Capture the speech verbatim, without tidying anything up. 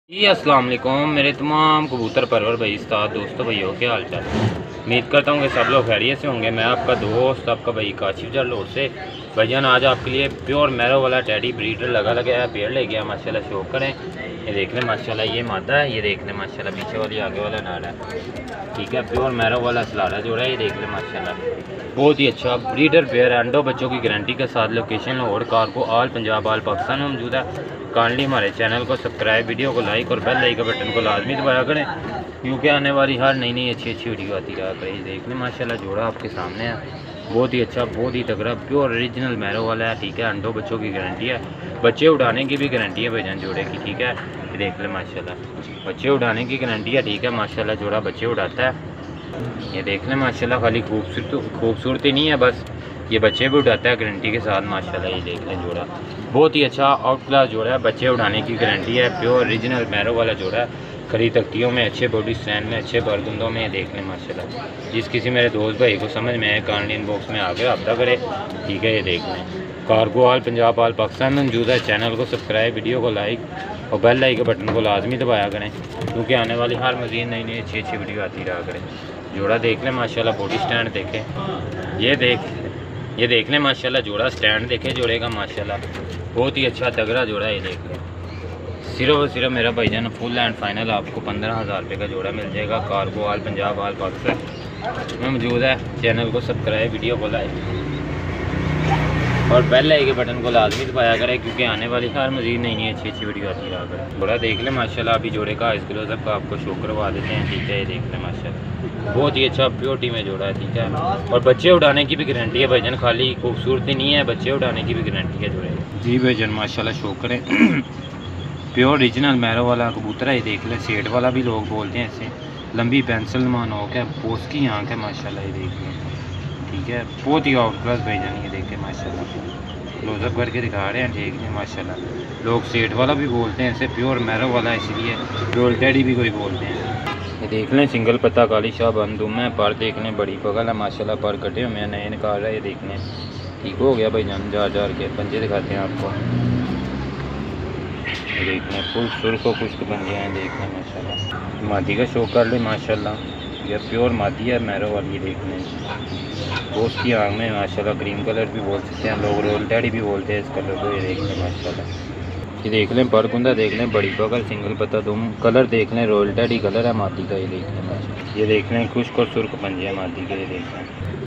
जी अस्सलाम वालेकुम मेरे तमाम कबूतर परवर भाई उस्ताद दोस्तों भैया क्या हाल चाल। उम्मीद करता हूँ कि सब लोग खैरियत से होंगे। मैं आपका दोस्त आपका भाई काशिफ जलोट से भाईजान आज आपके लिए प्योर मैरो वाला टैडी ब्रीडर लगा लगा है पेड़ ले गया माशाल्लाह। शो करें ये देख लें माशाल्लाह, ये मादा है, ये देख लें माशाल्लाह पीछे वाली आगे वाला नाड़ा है। ठीक है, प्योर मैरो वाला सलारा जोड़ा है, ये देख लें माशाल्लाह बहुत ही अच्छा ब्रीडर पेयर है। अंडों बच्चों की गारंटी के साथ लोकेशन लाहौर कारको ऑल पंजाब ऑल पाकिस्तान में मौजूद है। काइंडली हमारे चैनल को सब्सक्राइब, वीडियो को लाइक और बेल लाइक बटन को लाजमी दबाया करें क्योंकि आने वाली हर नई नई अच्छी अच्छी वीडियो आती रहा करें। देख लें माशाल्लाह जोड़ा आपके सामने है, बहुत ही अच्छा बहुत ही तगड़ा प्योर ओरिजिनल मैरो वाला है। ठीक है, अंडों बच्चों की गारंटी है, बच्चे उड़ाने की भी गारंटी है भाईजान जोड़े की। ठीक है, देख लें माशाल्लाह बच्चे उड़ाने की गारंटी है। ठीक है माशाल्लाह जोड़ा बच्चे उड़ाता है, ये देख लें माशाल्लाह। खाली खूबसूरत खूबसूरती नहीं है, बस ये बच्चे भी उड़ाता है गारंटी के साथ माशाल्लाह। ये देख लें जोड़ा बहुत ही अच्छा आउट क्लास जोड़ा है, बच्चे उड़ाने की गारंटी है, प्योर ओरिजिनल मैरो वाला जोड़ा है। खरी तख्तियों में, अच्छे बॉडी स्टैंड में, अच्छे बरगुंदों में, देख लें माशाल्लाह। जिस किसी मेरे दोस्त भाई को समझ में आए काइंडली इनबॉक्स में आकर रब्ता करे। ठीक है, ये देख लें cargo all Punjab all Pakistan में मौजूद है। चैनल को सब्सक्राइब, वीडियो को लाइक और बेल लाइक बटन को लाजमी दबाया करें क्योंकि आने वाली हर मज़ीद नई नई अच्छी अच्छी वीडियो आती रहा करें। जोड़ा देख लें माशाल्लाह, बॉडी स्टैंड देखें, ये देख ये देख लें माशाल्लाह जोड़ा स्टैंड देखें जोड़े का माशाल्लाह बहुत ही अच्छा तगड़ा जोड़ा है। ये देख लें सिर्फ और सिर्फ मेरा भाईजान फुल एंड फाइनल आपको पंद्रह हज़ार रुपये का जोड़ा मिल जाएगा। Cargo all Punjab all Pakistan में मौजूद है। चैनल को सब्सक्राइब, वीडियो को लाइक और बेल लाइक के बटन को लाजमी दबाया करें क्योंकि आने वाली हर मज़ीद नई नई अच्छी अच्छी वीडियो आती रहा करें। जोड़ा देख लें माशाल्लाह, अभी जोड़े का इस क्लोजअप का आपको शो करवा देते हैं। ठीक है, ये देख लें माशाल्लाह बहुत ही अच्छा प्योरिटी में जोड़ा है। ठीक है, और बच्चे उड़ाने की भी गारंटी है भाईजान, खाली खूबसूरती नहीं है, बच्चे उड़ाने की भी गारंटी है जोड़े। जी भाईजान माशाल्लाह शो करें प्योर ओरिजिनल मैरो वाला कबूतर है। ये देख लें सेठ वाला भी लोग बोलते हैं इसे, लंबी पेंसिल मान हो क्या पोस्ट की आँख है माशाल्लाह। ये देख लें ठीक है, बहुत ही आउट क्लास भाईजान। ये देखें माशाल्लाह क्लोजअप करके दिखा रहे हैं। ठीक है माशाल्लाह, लोग सेठ वाला भी बोलते हैं इसे, प्योर मैरो वाला इसलिए रोल टेडी भी कोई बोलते हैं। ये देख लें सिंगल पत्ता काली शाह बंदूम है, पर देख लें बड़ी पगल है माशाल्लाह, पर कटे हुए हैं नए निकाल रहा है। ये देख लें ठीक हो गया भाईजान, जार जार के पंजे दिखाते हैं आपको। ये देख लें फुल सुर को कुछ पंजे हैं, देख लें माशाल्लाह। मादी का शो कर ले माशाल्लाह, यह प्योर मादी है मैरो वाली। ये देख लें पोस्ट की आँख में माशाल्लाह, क्रीम कलर भी बोल सकते हैं लोग, रोल टैडी भी बोलते हैं इस कलर को। ये देख लें माशाल्लाह, ये देख लें बरगुंदा देख लें, बड़ी बगल, सिंगल पत्ता दुम कलर देख लें, रोल टैडी कलर है मादी का। ये देख लें माशाल्लाह, ये देख लें खुश्क और सुर्ख पंजे है मादी के। ये देख लें